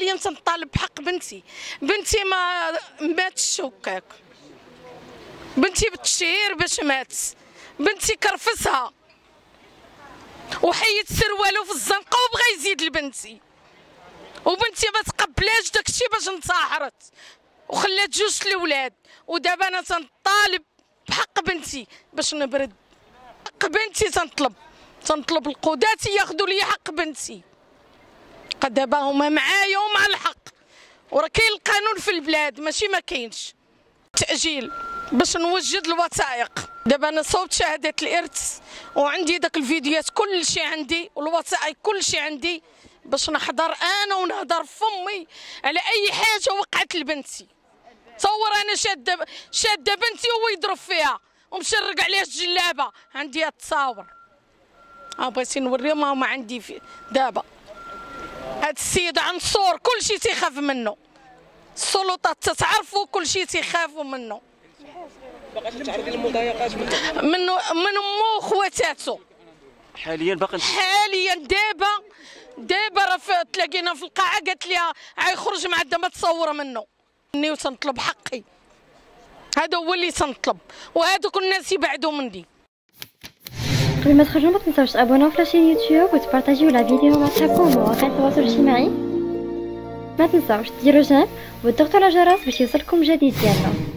حاليا تنطالب بحق بنتي. بنتي ما ماتش هكاك، بنتي بالتشهير باش مات، بنتي كرفسها وحيد سروالو في الزنقه وبغى يزيد لبنتي، وبنتي ما تقبلاش داكشي باش انتحرت وخلات جوج الاولاد. ودابا انا تنطالب بحق بنتي باش نبرد. حق بنتي تنطلب القضاة ياخذوا لي حق بنتي. دابا هما معايا ومع الحق، وراه كاين القانون في البلاد ماشي ما كاينش. تأجيل باش نوجد الوثائق. دابا انا صوبت شهادة الارث وعندي داك الفيديوهات كل شيء عندي والوثائق كل شيء عندي باش نحضر انا ونهضر فمي على اي حاجه وقعت لبنتي. تصور انا شاده بنتي وهو يضرب فيها ومشرق عليها الجلابه، عندي التصاور. بغيتي نوريهم ما عندي دابا. هاد السيد عنصور كل شيء تيخاف منه، السلطات تتعرفوا كل شيء تيخافوا منه. تعرضي للمضايقات من امو وخواتاتو. حاليا باقي حاليا دابا راه تلاقينا في القاعه قالت لي غيخرج مع دابا تصوره منه. اني وتنطلب حقي، هذا هو اللي تنطلب، وهذوك الناس يبعدوا مني. قبل ما تخرجوا ما تنساوش تابوناو في لاشين يوتيوب وتبارطاجيو لا فيديو مع صحابكم ومواقع التواصل الاجتماعي. ما تنساوش ديروا جيم وتضغطوا على الجرس باش يوصلكم جديد ديالنا.